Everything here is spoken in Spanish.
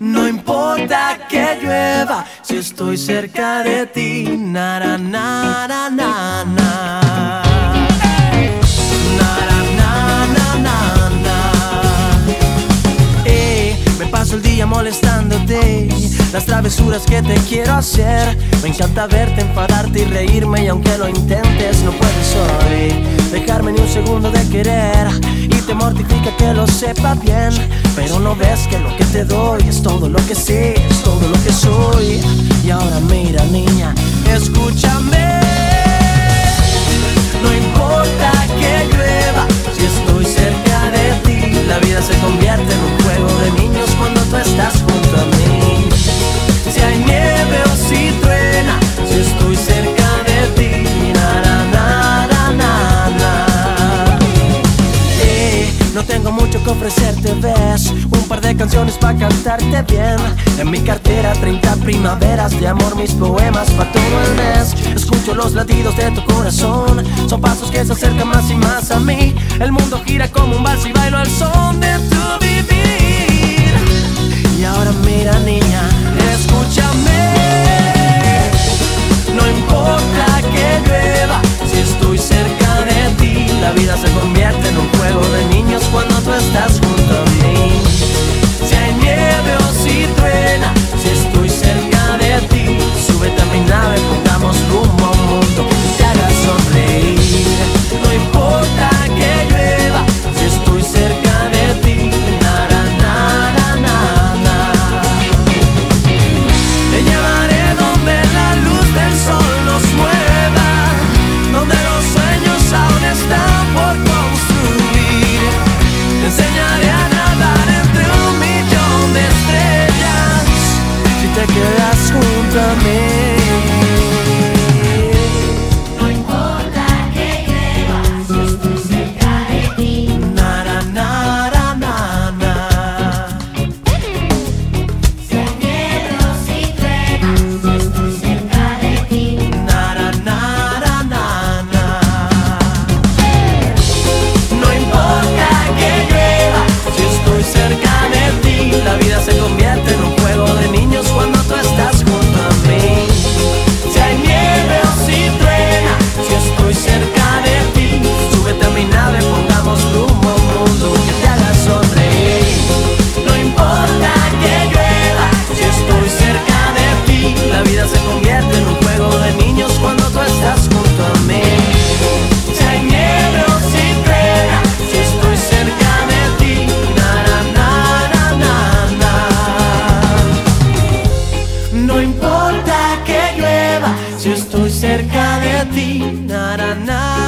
No importa que llueva si estoy cerca de ti. Na, na, na, na, na, na. Me paso el día molestándote, las travesuras que te quiero hacer. Me encanta verte, enfadarte y reírme, y aunque lo intentes no puedes hoy dejarme ni un segundo de querer. Y te mortifica que lo sepa bien, pero no ves que lo que te doy es todo lo que sé, es todo lo que soy. Y ahora mira, niña, escúchame. No importa que llueva si estoy cerca de ti. La vida se convierte en un juego de niños cuando tú estás junto a mí. Si hay nieve o si truena, si estoy cerca de ti. Na, na, na, na, na, na. No tengo mucho que ofrecerte, ves, un par de canciones para cantarte bien. En mi cartera 30 primaveras de amor, mis poemas para todo el mes. Escucho los latidos de tu corazón, son pasos que se acercan más y más a mí. El mundo gira como un vals y bailo al son de tu vivir. Y ahora mira, niña, escúchame. No importa que llueva si estoy cerca de ti. La vida se convierte en un juego de niños cuando tú estás junto a mí. Si hay nieve o si truena, si estoy cerca de ti. Súbete a mi nave, pongamos rumbo a un mundo que te haga sonreír. No importa que llueva si estoy cerca de ti. Na, na, na, na, na, na. Te llevaré donde la luz del sol nos mueva, donde los sueños aún están por construir. Te enseñaré a nadar entre un millón de estrellas si te quedas junto a mí. No importa que llueva si estoy cerca de ti. Na, na, na, na, na, na. Si hay nieve o si truena, si estoy cerca de ti. Na, na, na, na, na, na. No importa que llueva si estoy cerca de ti. La vida se convierte en un juego de niños cuando tú estás junto a mí. Si hay nieve o si truena, si estoy cerca de ti. Súbete a mi nave, pongamos rumbo a un mundo que te haga sonreír. No importa que llueva si estoy cerca de ti. La vida se convierte en un juego de niños cuando tú estás junto a mí. Si hay nieve o si truena, si estoy cerca de ti. Na, na, na, na, na, na. No importa que llueva si estoy cerca de ti. Na, na, na.